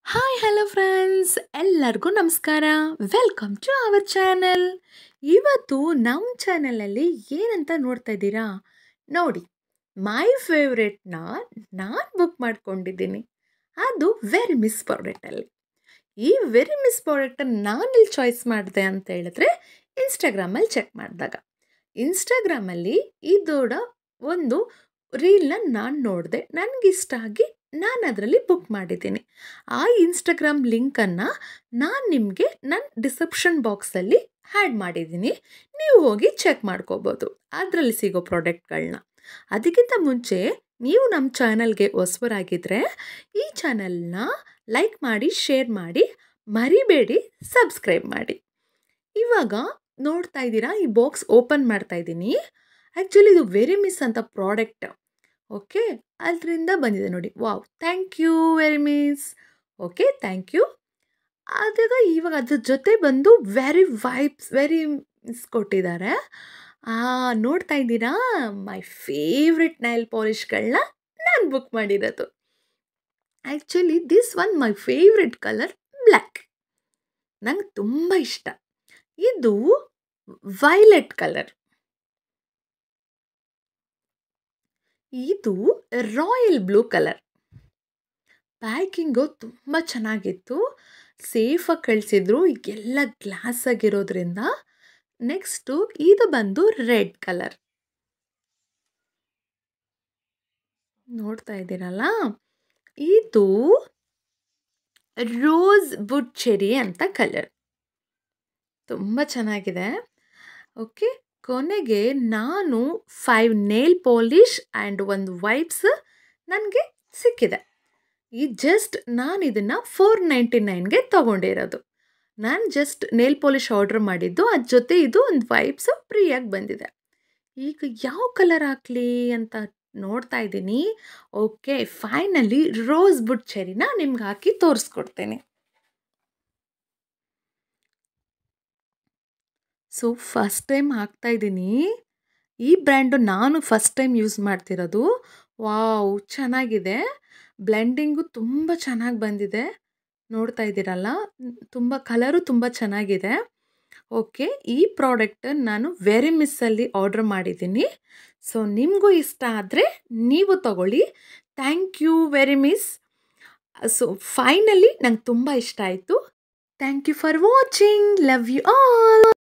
Hi hello friends, ಎಲ್ಲರಿಗೂ ನಮಸ್ಕಾರ. Welcome to our channel. ಇವತ್ತು ನಮ್ಮ ಚಾನಲಲ್ಲಿ ಏನಂತ ನೋಡ್ತಾ ಇದ್ದೀರಾ ನೋಡಿ. ಮೈ ಫೇವ್ರೆಟ್ನ ನಾನು ಬುಕ್ ಮಾಡ್ಕೊಂಡಿದ್ದೀನಿ. ಅದು ವೆರಿ ಮಿಸ್ ಪ್ರಾಡಕ್ಟಲ್ಲಿ. ಈ ವೆರಿ ಮಿಸ್ ಪ್ರಾಡಕ್ಟನ್ನು ನಾನಿಲ್ಲಿ ಚಾಯ್ಸ್ ಮಾಡಿದೆ ಅಂತ ಹೇಳಿದ್ರೆ ಇನ್ಸ್ಟಾಗ್ರಾಮಲ್ಲಿ ಚೆಕ್ ಮಾಡಿದಾಗ ಇನ್ಸ್ಟಾಗ್ರಾಮಲ್ಲಿ ಇದೋಡ ಒಂದು ರೀಲ್ನ ನಾನು ನೋಡಿದೆ. ನನಗಿಷ್ಟ ಆಗಿ ನಾನು ಅದರಲ್ಲಿ ಬುಕ್ ಮಾಡಿದ್ದೀನಿ. ಆ ಇನ್ಸ್ಟಾಗ್ರಾಮ್ ಲಿಂಕನ್ನು ನಾನು ನಿಮಗೆ ನನ್ನ ಡಿಸ್ಕ್ರಿಪ್ಷನ್ ಬಾಕ್ಸಲ್ಲಿ ಆ್ಯಡ್ ಮಾಡಿದ್ದೀನಿ. ನೀವು ಹೋಗಿ ಚೆಕ್ ಮಾಡ್ಕೋಬೋದು ಅದರಲ್ಲಿ ಸಿಗೋ ಪ್ರಾಡಕ್ಟ್ಗಳನ್ನ. ಅದಕ್ಕಿಂತ ಮುಂಚೆ ನೀವು ನಮ್ಮ ಚಾನಲ್ಗೆ ಹೊಸಬರಾಗಿದ್ದರೆ ಈ ಚಾನಲ್ನ ಲೈಕ್ ಮಾಡಿ, ಶೇರ್ ಮಾಡಿ, ಮರಿಬೇಡಿ ಸಬ್ಸ್ಕ್ರೈಬ್ ಮಾಡಿ. ಇವಾಗ ನೋಡ್ತಾ ಇದ್ದೀರಾ, ಈ ಬಾಕ್ಸ್ ಓಪನ್ ಮಾಡ್ತಾ ಇದ್ದೀನಿ. ಆ್ಯಕ್ಚುಲಿ ಇದು ವೆರಿ ಮಿಸ್ ಅಂತ ಪ್ರಾಡಕ್ಟ್. ಓಕೆ, ಅದರಿಂದ ಬಂದಿದೆ ನೋಡಿ. Wow, thank you very miss. Okay, thank you. ಆದಾಗ ಇವಾಗ ಅದ್ರ ಜೊತೆ ಬಂದು ವೆರಿ ಮಿಸ್ ಕೊಟ್ಟಿದ್ದಾರೆ. ನೋಡ್ತಾ ಇದ್ದೀರಾ, ಮೈ ಫೇವ್ರೆಟ್ ನೈಲ್ ಪಾಲಿಷ್ಗಳನ್ನ ನಾನು ಬುಕ್ ಮಾಡಿರೋದು. Actually this one my favourite colour black, ನಂಗೆ ತುಂಬ ಇಷ್ಟ. ಇದು ವೈಲೆಟ್ ಕಲರ್, ಇದು ರಾಯಲ್ ಬ್ಲೂ ಕಲರ್. ಪ್ಯಾಕಿಂಗು ತುಂಬ ಚೆನ್ನಾಗಿತ್ತು, ಸೇಫಾಗಿ ಕಳಿಸಿದ್ರು, ಈಗೆಲ್ಲ ಗ್ಲಾಸ್ ಆಗಿರೋದ್ರಿಂದ. ನೆಕ್ಸ್ಟು ಇದು ಬಂದು ರೆಡ್ ಕಲರ್, ನೋಡ್ತಾ ಇದ್ದೀರಲ್ಲ. ಇದು ರೋಸ್ ವುಡ್ ಚೆರಿ ಅಂತ ಕಲರ್, ತುಂಬ ಚೆನ್ನಾಗಿದೆ. ಓಕೆ, ಕೊನೆಗೆ ನಾನು 5 ನೇಲ್ ಪಾಲಿಷ್ ಆ್ಯಂಡ್ ಒಂದು ವೈಪ್ಸ್ ನನಗೆ ಸಿಕ್ಕಿದೆ. ಈ ಜಸ್ಟ್ ನಾನು ಇದನ್ನು 499ಗೆ ತೊಗೊಂಡಿರೋದು. ನಾನು ಜಸ್ಟ್ ನೇಲ್ ಪಾಲಿಷ್ ಆರ್ಡ್ರ್ ಮಾಡಿದ್ದು, ಅದ್ರ ಜೊತೆ ಇದು ಒಂದು ವೈಪ್ಸು ಫ್ರೀಯಾಗಿ ಬಂದಿದೆ. ಈಗ ಯಾವ ಕಲರ್ ಹಾಕಲಿ ಅಂತ ನೋಡ್ತಾ ಇದ್ದೀನಿ. ಓಕೆ, ಫೈನಲಿ ರೋಸ್ ವುಡ್ ಚೆರಿನ ನಿಮ್ಗೆ ಹಾಕಿ ತೋರಿಸ್ಕೊಡ್ತೇನೆ. ಸೊ ಫಸ್ಟ್ ಟೈಮ್ ಹಾಕ್ತಾ ಇದ್ದೀನಿ. ಈ ಬ್ರ್ಯಾಂಡು ನಾನು ಫಸ್ಟ್ ಟೈಮ್ ಯೂಸ್ ಮಾಡ್ತಿರೋದು. ವಾವ್, ಚೆನ್ನಾಗಿದೆ. ಬ್ಲೆಂಡಿಂಗು ತುಂಬ ಚೆನ್ನಾಗಿ ಬಂದಿದೆ, ನೋಡ್ತಾ ಇದ್ದೀರಲ್ಲ. ತುಂಬ ಕಲರು ತುಂಬ ಚೆನ್ನಾಗಿದೆ. ಓಕೆ, ಈ ಪ್ರಾಡಕ್ಟ್ ನಾನು ವೆರಿ ಮಿಸ್ಸಲ್ಲಿ ಆರ್ಡ್ರ್ ಮಾಡಿದ್ದೀನಿ. ಸೊ ನಿಮಗೂ ಇಷ್ಟ ಆದರೆ ನೀವು ತಗೊಳ್ಳಿ. Thank you very miss. So finally ನಂಗೆ ತುಂಬ ಇಷ್ಟ ಆಯಿತು. Thank you for watching. Love you all.